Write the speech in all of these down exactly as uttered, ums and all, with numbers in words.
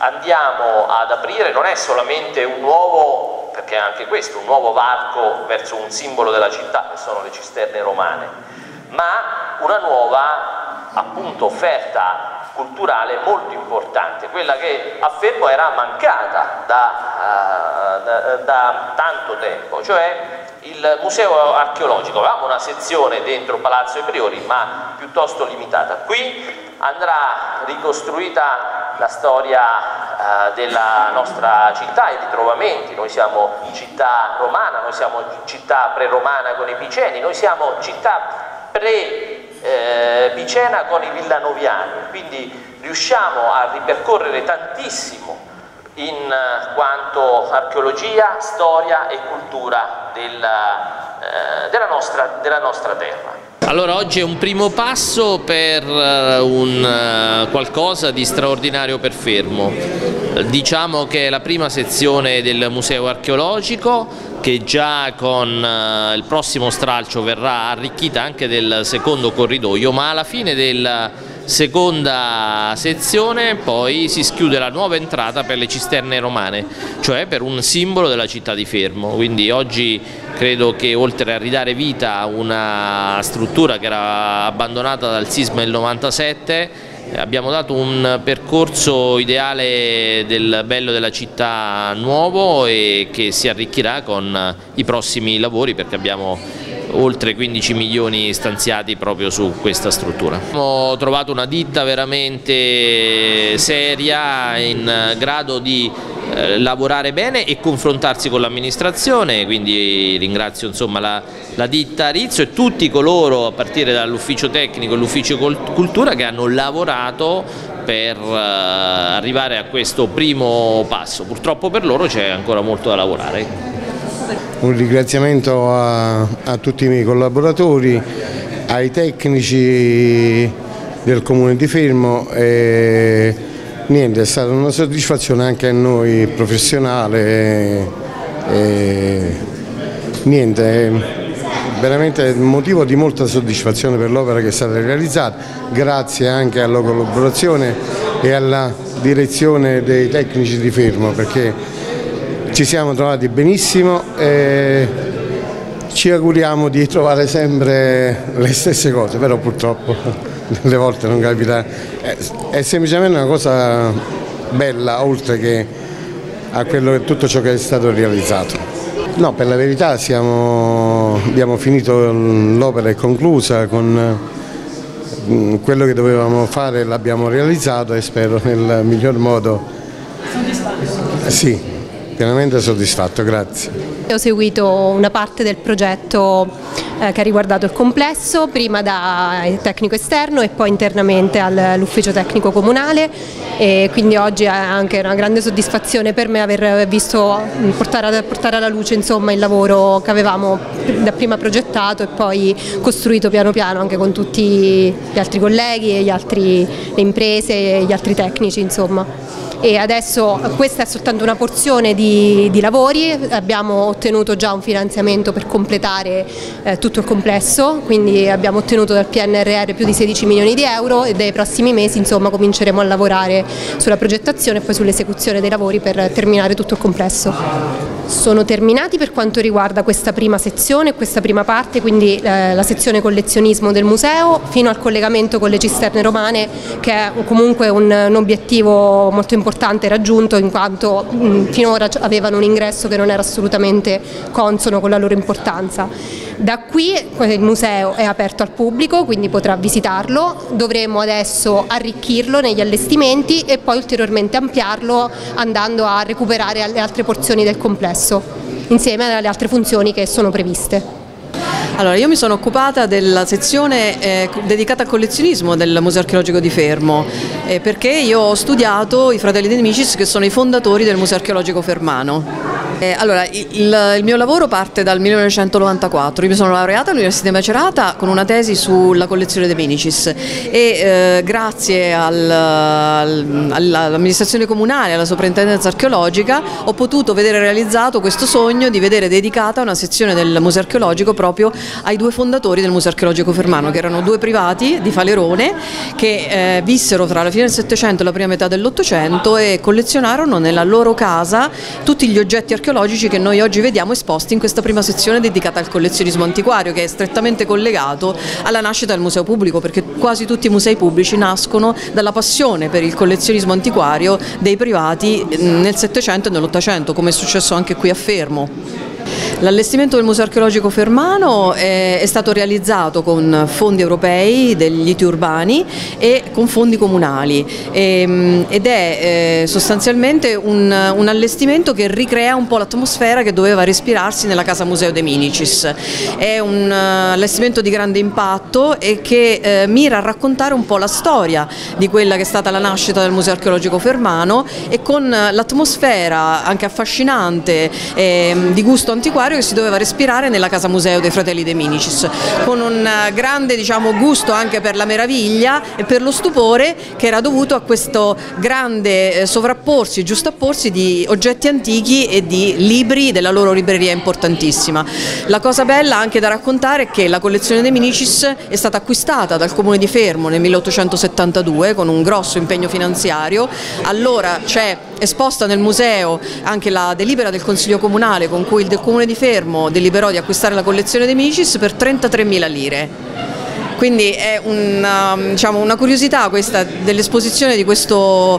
andiamo ad aprire non è solamente un nuovo, perché anche questo, un nuovo varco verso un simbolo della città che sono le cisterne romane, ma una nuova appunto offerta culturale molto importante, quella che a Fermo era mancata da, uh, da, da tanto tempo, cioè il museo archeologico. Avevamo una sezione dentro Palazzo dei Priori ma piuttosto limitata. Qui andrà ricostruita la storia uh, della nostra città, i ritrovamenti. Noi siamo città romana, noi siamo città pre-romana con i Piceni, noi siamo città pre Eh, Picena con i villanoviani, quindi riusciamo a ripercorrere tantissimo in quanto archeologia, storia e cultura della, eh, della, nostra, della nostra terra. Allora oggi è un primo passo per un qualcosa di straordinario per Fermo. Diciamo che è la prima sezione del museo archeologico che già con il prossimo stralcio verrà arricchita anche del secondo corridoio, ma alla fine della seconda sezione poi si schiude la nuova entrata per le cisterne romane, cioè per un simbolo della città di Fermo. Quindi oggi credo che oltre a ridare vita a una struttura che era abbandonata dal sisma del novantasette, abbiamo dato un percorso ideale del bello della città nuovo e che si arricchirà con i prossimi lavori, perché abbiamo oltre quindici milioni stanziati proprio su questa struttura. Abbiamo trovato una ditta veramente seria, in grado di eh, lavorare bene e confrontarsi con l'amministrazione, quindi ringrazio insomma la, la ditta Rizzo e tutti coloro, a partire dall'ufficio tecnico e l'ufficio cultura, che hanno lavorato per uh, arrivare a questo primo passo. Purtroppo per loro c'è ancora molto da lavorare. Un ringraziamento a, a tutti i miei collaboratori, ai tecnici del Comune di Fermo e niente, è stata una soddisfazione anche a noi professionale e, e niente, veramente un motivo di molta soddisfazione per l'opera che è stata realizzata, grazie anche alla collaborazione e alla direzione dei tecnici di Fermo, perché ci siamo trovati benissimo e ci auguriamo di trovare sempre le stesse cose, però purtroppo delle volte non capita, è semplicemente una cosa bella oltre che a quello, tutto ciò che è stato realizzato. No, per la verità siamo, abbiamo finito, l'opera è conclusa, con quello che dovevamo fare l'abbiamo realizzato e spero nel miglior modo. Sì. Pienamente soddisfatto, grazie. Ho seguito una parte del progetto eh, che ha riguardato il complesso, prima da tecnico esterno e poi internamente all'ufficio tecnico comunale, e quindi oggi è anche una grande soddisfazione per me aver visto portare, portare alla luce insomma, il lavoro che avevamo dapprima progettato e poi costruito piano piano anche con tutti gli altri colleghi e gli altri, le imprese e gli altri tecnici insomma. E adesso questa è soltanto una porzione di, di lavori, abbiamo ottenuto già un finanziamento per completare eh, tutto il complesso, quindi abbiamo ottenuto dal P N R R più di sedici milioni di euro e dai prossimi mesi insomma, cominceremo a lavorare sulla progettazione e poi sull'esecuzione dei lavori per terminare tutto il complesso. Sono terminati per quanto riguarda questa prima sezione, questa prima parte, quindi eh, la sezione collezionismo del museo, fino al collegamento con le cisterne romane, che è comunque un, un obiettivo molto importante raggiunto, in quanto mh, finora avevano un ingresso che non era assolutamente consono con la loro importanza. Da qui il museo è aperto al pubblico, quindi potrà visitarlo, dovremo adesso arricchirlo negli allestimenti e poi ulteriormente ampliarlo andando a recuperare le altre porzioni del complesso, insieme alle altre funzioni che sono previste. Allora, io mi sono occupata della sezione eh, dedicata al collezionismo del Museo Archeologico di Fermo, eh, perché io ho studiato i fratelli De Amicis, che sono i fondatori del Museo Archeologico Fermano. Eh, allora, il, il mio lavoro parte dal millenovecentonovantaquattro, io mi sono laureata all'Università di Macerata con una tesi sulla collezione De Minicis e eh, grazie al, al, all'amministrazione comunale, alla soprintendenza archeologica, ho potuto vedere realizzato questo sogno di vedere dedicata una sezione del Museo Archeologico proprio ai due fondatori del Museo Archeologico Fermano, che erano due privati di Falerone che eh, vissero tra la fine del Settecento e la prima metà dell'Ottocento e collezionarono nella loro casa tutti gli oggetti archeologici che noi oggi vediamo esposti in questa prima sezione dedicata al collezionismo antiquario, che è strettamente collegato alla nascita del museo pubblico, perché quasi tutti i musei pubblici nascono dalla passione per il collezionismo antiquario dei privati nel Settecento e nell'Ottocento, come è successo anche qui a Fermo. L'allestimento del Museo Archeologico Fermano è, è stato realizzato con fondi europei degli I T I urbani e con fondi comunali e, ed è eh, sostanzialmente un, un allestimento che ricrea un po' l'atmosfera che doveva respirarsi nella Casa Museo De Minicis. È un uh, allestimento di grande impatto e che eh, mira a raccontare un po' la storia di quella che è stata la nascita del Museo Archeologico Fermano e con l'atmosfera anche affascinante eh, di gusto antiquario che si doveva respirare nella Casa Museo dei Fratelli De Minicis, con un grande, diciamo, gusto anche per la meraviglia e per lo stupore che era dovuto a questo grande sovrapporsi e giustapporsi di oggetti antichi e di libri della loro libreria importantissima. La cosa bella anche da raccontare è che la collezione De Minicis è stata acquistata dal Comune di Fermo nel milleottocentosettantadue con un grosso impegno finanziario. Allora c'è esposta nel museo anche la delibera del Consiglio Comunale con cui il Comune di Fermo deliberò di acquistare la collezione De Minicis per trentatremila lire. Quindi è una, diciamo, una curiosità questa dell'esposizione di questo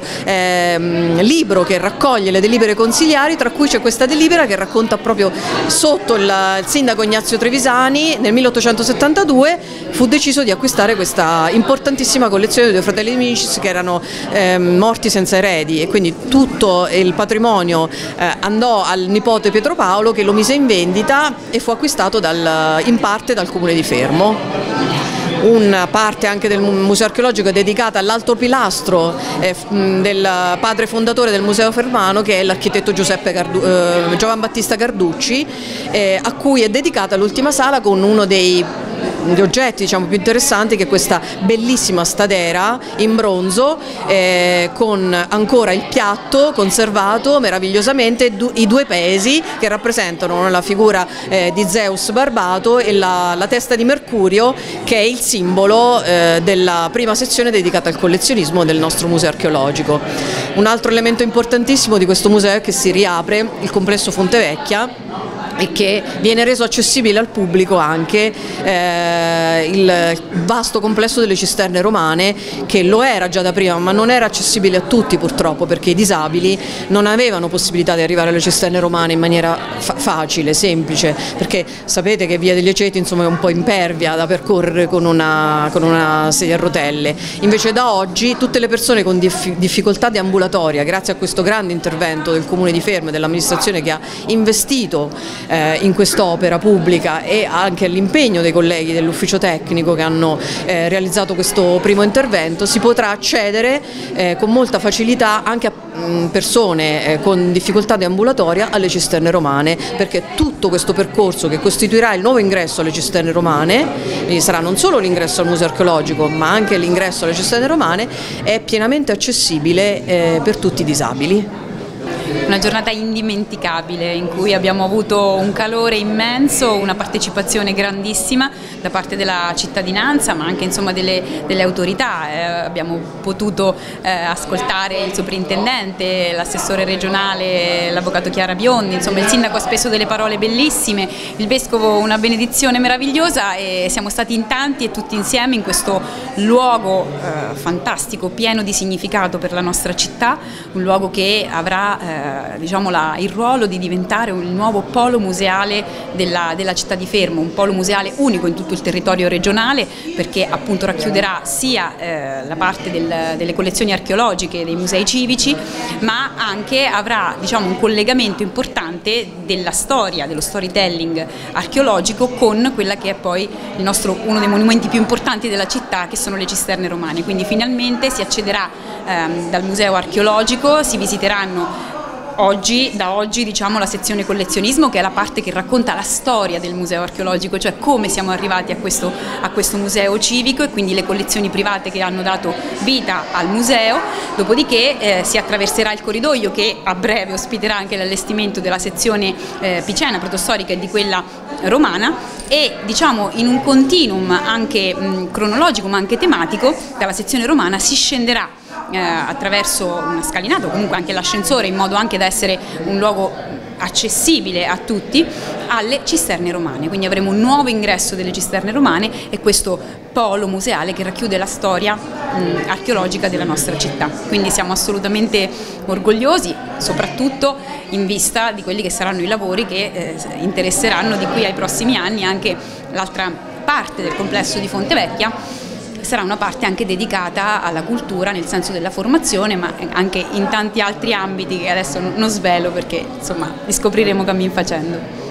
eh, libro che raccoglie le delibere consigliari, tra cui c'è questa delibera che racconta proprio sotto il, il sindaco Ignazio Trevisani nel milleottocentosettantadue fu deciso di acquistare questa importantissima collezione dei due fratelli De Minicis che erano eh, morti senza eredi, e quindi tutto il patrimonio eh, andò al nipote Pietro Paolo, che lo mise in vendita e fu acquistato dal, in parte dal Comune di Fermo. Una parte anche del Museo Archeologico è dedicata all'altro pilastro eh, del padre fondatore del Museo Fermano, che è l'architetto Giuseppe Cardu- eh, Giovan Battista Carducci, eh, a cui è dedicata l'ultima sala con uno dei gli oggetti, diciamo, più interessanti, che è questa bellissima stadera in bronzo eh, con ancora il piatto conservato meravigliosamente, du- i due pesi che rappresentano la figura eh, di Zeus barbato e la, la testa di Mercurio, che è il simbolo eh, della prima sezione dedicata al collezionismo del nostro museo archeologico. Un altro elemento importantissimo di questo museo è che si riapre il complesso Fontevecchia e che viene reso accessibile al pubblico anche eh, il vasto complesso delle cisterne romane, che lo era già da prima ma non era accessibile a tutti purtroppo, perché i disabili non avevano possibilità di arrivare alle cisterne romane in maniera fa- facile, semplice, perché sapete che Via degli Aceti, insomma, è un po' impervia da percorrere con una, con una sedia a rotelle. Invece da oggi tutte le persone con dif- difficoltà deambulatoria, grazie a questo grande intervento del Comune di Fermo e dell'amministrazione che ha investito Eh, in quest'opera pubblica e anche all'impegno dei colleghi dell'ufficio tecnico che hanno eh, realizzato questo primo intervento, si potrà accedere eh, con molta facilità anche a mh, persone eh, con difficoltà deambulatoria alle cisterne romane, perché tutto questo percorso che costituirà il nuovo ingresso alle cisterne romane, quindi sarà non solo l'ingresso al museo archeologico ma anche l'ingresso alle cisterne romane, è pienamente accessibile eh, per tutti i disabili. Una giornata indimenticabile in cui abbiamo avuto un calore immenso, una partecipazione grandissima da parte della cittadinanza, ma anche, insomma, delle, delle autorità. Eh, abbiamo potuto eh, ascoltare il soprintendente, l'assessore regionale, l'avvocato Chiara Biondi, insomma il sindaco ha speso delle parole bellissime, il vescovo una benedizione meravigliosa, e siamo stati in tanti e tutti insieme in questo luogo eh, fantastico, pieno di significato per la nostra città, un luogo che avrà eh, diciamo la, il ruolo di diventare un nuovo polo museale della, della città di Fermo, un polo museale unico in tutto il territorio regionale, perché appunto racchiuderà sia eh, la parte del, delle collezioni archeologiche, dei musei civici, ma anche avrà, diciamo, un collegamento importante della storia, dello storytelling archeologico con quella che è poi il nostro, uno dei monumenti più importanti della città, che sono le cisterne romane. Quindi finalmente si accederà ehm, dal museo archeologico, si visiteranno oggi, da oggi diciamo la sezione collezionismo, che è la parte che racconta la storia del museo archeologico, cioè come siamo arrivati a questo, a questo museo civico, e quindi le collezioni private che hanno dato vita al museo. Dopodiché eh, si attraverserà il corridoio che a breve ospiterà anche l'allestimento della sezione eh, picena, protostorica, e di quella romana, e diciamo in un continuum anche mh, cronologico ma anche tematico. Dalla sezione romana si scenderà eh, attraverso una scalinata o comunque anche l'ascensore, in modo anche da essere un luogo accessibile a tutti, alle cisterne romane. Quindi avremo un nuovo ingresso delle cisterne romane e questo polo museale che racchiude la storia mh, archeologica della nostra città. Quindi siamo assolutamente orgogliosi, soprattutto in vista di quelli che saranno i lavori che eh, interesseranno di qui ai prossimi anni anche l'altra parte del complesso di Fontevecchia. Sarà una parte anche dedicata alla cultura nel senso della formazione, ma anche in tanti altri ambiti che adesso non svelo perché insomma li scopriremo cammin facendo.